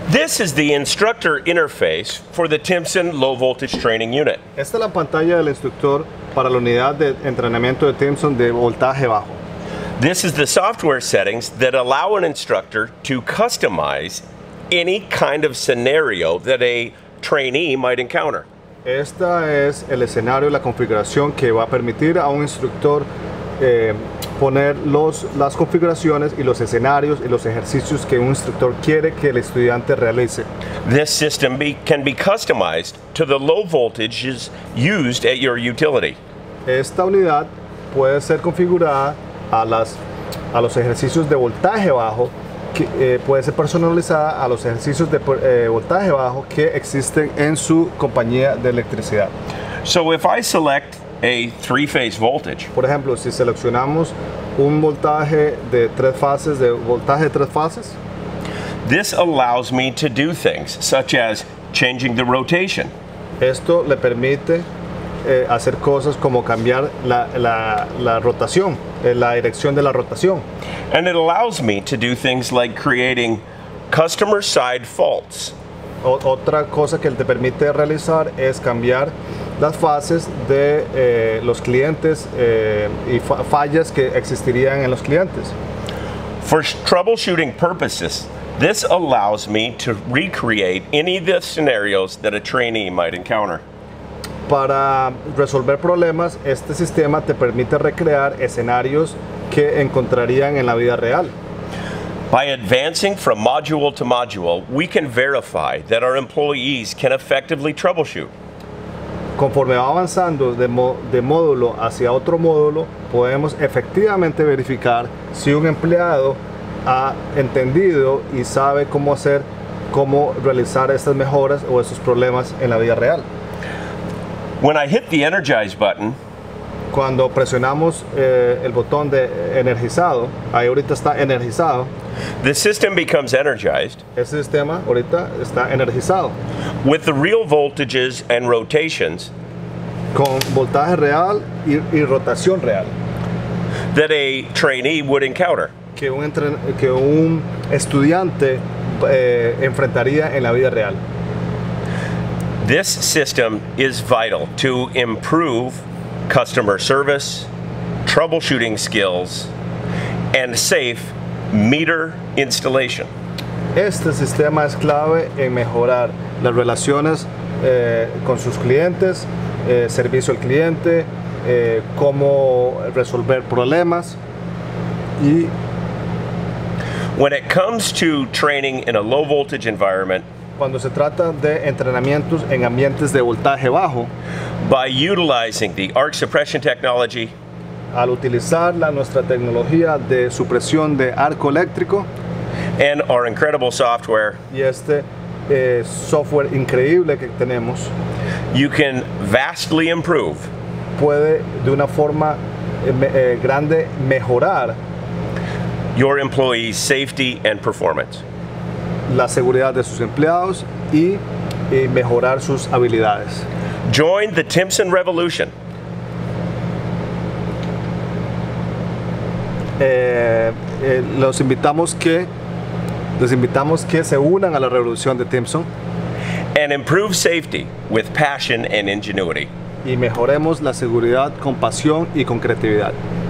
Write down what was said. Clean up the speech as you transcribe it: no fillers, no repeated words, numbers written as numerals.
This is the instructor interface for the Timson Low Voltage Training Unit. Esta es la pantalla del instructor para la unidad de entrenamiento de Timson de voltaje bajo. This is the software settings that allow an instructor to customize any kind of scenario that a trainee might encounter. Esta es el escenario, la configuración que va a permitir a un instructor poner las configuraciones y los escenarios y los ejercicios que un instructor quiere que el estudiante realice. This system can be customized to the low voltages used at your utility. Esta unidad puede ser configurada a los ejercicios de voltaje bajo, que puede ser personalizada a los ejercicios de voltaje bajo que existen en su compañía de electricidad. So if I select a three-phase voltage, por ejemplo, si seleccionamos un voltaje de tres fases, this allows me to do things such as changing the rotation. Esto le permite hacer cosas como cambiar la rotación, la dirección de la rotación. And it allows me to do things like creating customer side faults. Otra cosa que te permite realizar es cambiar las fases de los clientes y fallas que existirían en los clientes. For troubleshooting purposes, this allows me to recreate any of the scenarios that a trainee might encounter. Para resolver problemas, este sistema te permite recrear escenarios que encontrarían en la vida real. By advancing from module to module, we can verify that our employees can effectively troubleshoot. Conforme va avanzando de módulo hacia otro módulo, podemos efectivamente verificar si un empleado ha entendido y sabe cómo realizar estas mejoras o estos problemas en la vida real. When I hit the energize button, cuando presionamos el botón de energizado, ahí ahorita está energizado. The system becomes energized. Este sistema ahorita está energizado. With the real voltages and rotations. Con voltaje real y rotación real. That a trainee would encounter. Que un estudiante enfrentaría en la vida real. This system is vital to improve customer service, troubleshooting skills, and safe meter installation. Este sistema es clave en mejorar las relaciones con sus clientes, servicio al cliente, cómo resolver problemas y when it comes to training in a low voltage environment, cuando se trata de entrenamientos en ambientes de voltaje bajo, by utilizing the arc suppression technology, al utilizar nuestra tecnología de supresión de arco eléctrico, and our incredible software, y este software increíble que tenemos, you can vastly improve, puede de una forma grande mejorar your employees' safety and performance. La seguridad de sus empleados y mejorar sus habilidades. Join the Timson Revolution. Les invitamos que se unan a la revolución de Timson. And improve safety with passion and ingenuity. Y mejoremos la seguridad con pasión y con creatividad.